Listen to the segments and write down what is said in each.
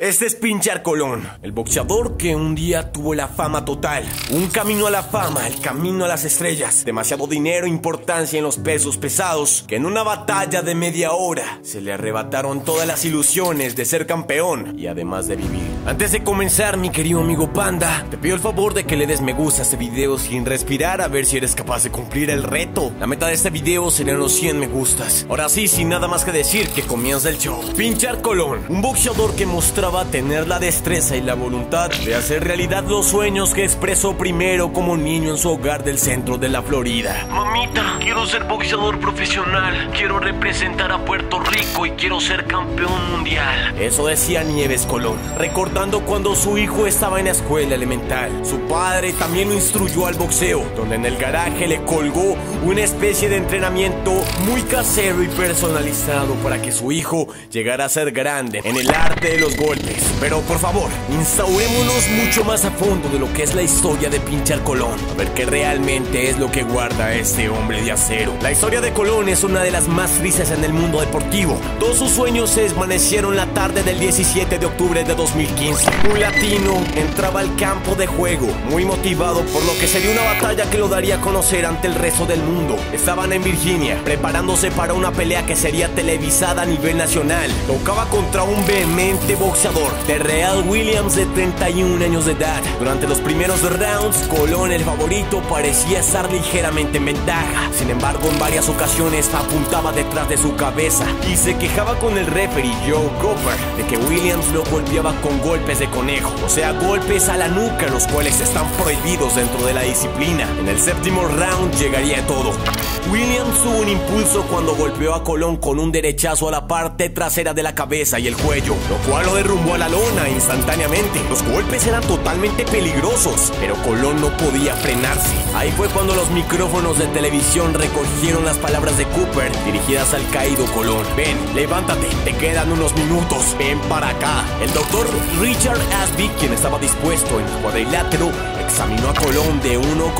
Este es Pinchar Colón, el boxeador que un día tuvo la fama total. Un camino a la fama, el camino a las estrellas. Demasiado dinero e importancia en los pesos pesados, que en una batalla de media hora se le arrebataron todas las ilusiones de ser campeón y además de vivir. Antes de comenzar, mi querido amigo Panda, te pido el favor de que le des me gusta a este video sin respirar, a ver si eres capaz de cumplir el reto. La meta de este video serán los 100 me gustas. Ahora sí, sin nada más que decir, que comienza el show. Pinchar Colón, un boxeador que mostraba tener la destreza y la voluntad de hacer realidad los sueños que expresó primero como niño en su hogar del centro de la Florida. Mamita, quiero ser boxeador profesional, quiero representar a Puerto Rico y quiero ser campeón mundial. Eso decía Nieves Colón, recordando cuando su hijo estaba en la escuela elemental. Su padre también lo instruyó al boxeo, donde en el garaje le colgó una especie de entrenamiento muy casero y personalizado para que su hijo llegara a ser grande en el arte de los golpes. Pero por favor, instaurémonos mucho más a fondo de lo que es la historia de Pinchar Colón, a ver qué realmente es lo que guarda este hombre de acero. La historia de Colón es una de las más tristes en el mundo deportivo. Todos sus sueños se desvanecieron la tarde del 17 de octubre de 2015. Un latino entraba al campo de juego, muy motivado por lo que sería una batalla que lo daría a conocer ante el resto del mundo. Estaban en Virginia, preparándose para una pelea que sería televisada a nivel nacional. Tocaba contra un vehemente boxeador, Terrell Williams, de 31 años de edad. Durante los primeros rounds, Colón, el favorito, parecía estar ligeramente en ventaja. Sin embargo, en varias ocasiones apuntaba detrás de su cabeza y se quejaba con el referee Joe Cooper de que Williams lo golpeaba con golpes de conejo, o sea, golpes a la nuca, los cuales están prohibidos dentro de la disciplina. En el séptimo round llegaría todo. Williams tuvo un impulso cuando golpeó a Colón con un derechazo a la parte trasera de la cabeza y el cuello, lo cual lo derrumbó a la lona instantáneamente. Los golpes eran totalmente peligrosos, pero Colón no podía frenarse. Ahí fue cuando los micrófonos de televisión recogieron las palabras de Cooper dirigidas al caído Colón. Ven, levántate, te quedan unos minutos, ven para acá. El doctor Richard Ashby, quien estaba dispuesto en el cuadrilátero, examinó a Colón de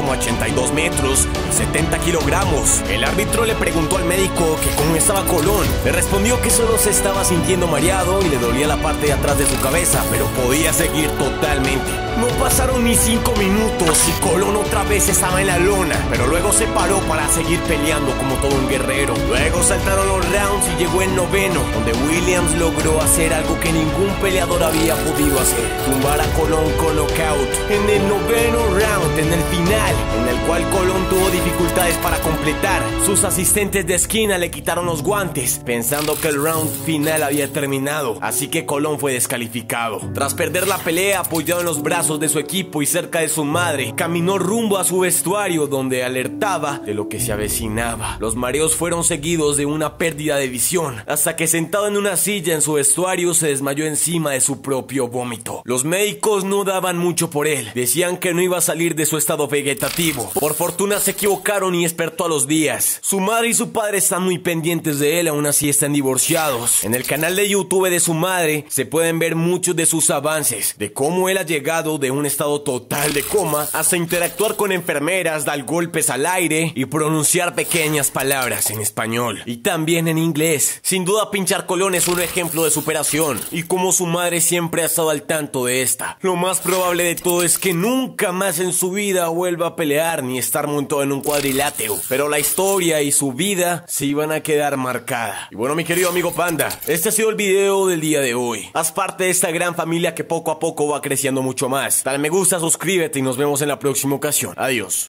1,82 metros y 70 kilogramos. El árbitro le preguntó al médico que cómo estaba Colón. Le respondió que solo se estaba sintiendo mareado y le dolía la parte de atrás de su cabeza, pero podía seguir totalmente. No pasaron ni 5 minutos y Colón otra vez estaba en la lona, pero luego se paró para seguir peleando como todo un guerrero. Luego saltaron los rounds y llegó el noveno, donde Williams logró hacer algo que ningún peleador había podido hacer: tumbar a Colón con knockout. En el noveno round, en el final, en el cual Colón tuvo dificultades para completar, sus asistentes de esquina le quitaron los guantes, pensando que el round final había terminado, así que Colón fue descalificado. Tras perder la pelea, apoyado en los brazos de su equipo y cerca de su madre, caminó rumbo a su vestuario, donde alertaba de lo que se avecinaba. Los mareos fueron seguidos de una pérdida de visión, hasta que sentado en una silla en su vestuario se desmayó encima de su propio vómito. Los médicos no daban mucho por él, decían que no iba a salir de su estado vegetativo. Por fortuna se equivocaron y despertó a los días. Su madre y su padre están muy pendientes de él, aún así están divorciados. En el canal de YouTube de su madre se pueden ver muchos de sus avances, de cómo él ha llegado de un estado total de coma hasta interactuar con enfermeras, dar golpes al aire y pronunciar pequeñas palabras en español y también en inglés. Sin duda, Pinchar Colón es un ejemplo de superación, y como su madre siempre ha estado al tanto de esta. Lo más probable de todo es que nunca más en su vida vuelva a pelear ni estar montado en un cuadrilátero, pero la historia y su vida se iban a quedar marcada. Y bueno, mi querido amigo Panda, este ha sido el video del día de hoy. Haz parte de esta gran familia que poco a poco va creciendo mucho más. Dale me gusta, suscríbete y nos vemos en la próxima ocasión. Adiós.